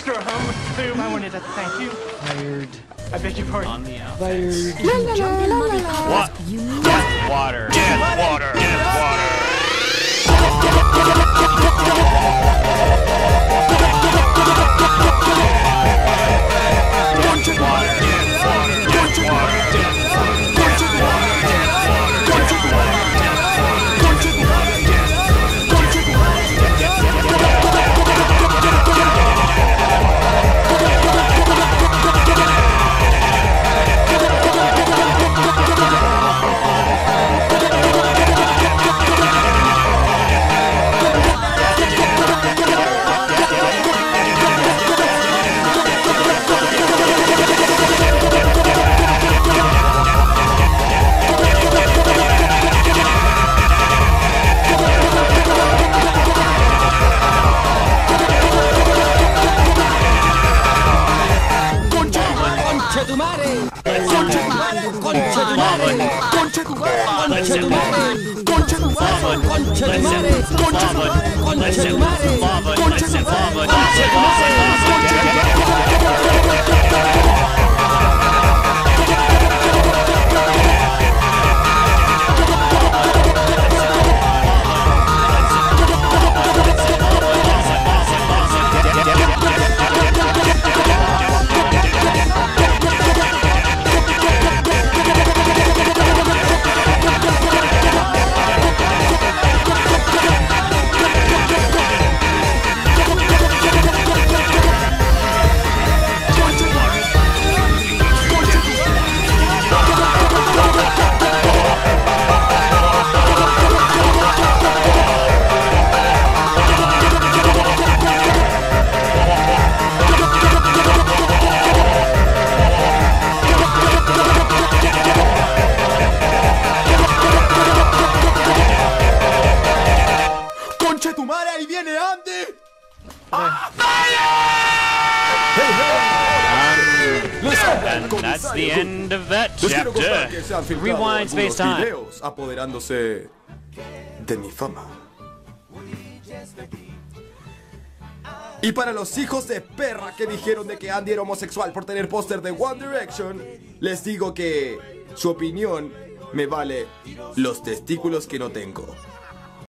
Mr. Home, boom, I wanted to thank you. Fired. I beg your pardon. On the outfits. What? Get water. Get water. Get water. And that's the end of that chapter. Rewind space time. Apoderándose de mi fama. Y para los hijos de perra que dijeron de que Andy era homosexual por tener póster de One Direction, les digo que su opinión me vale los testículos que no tengo.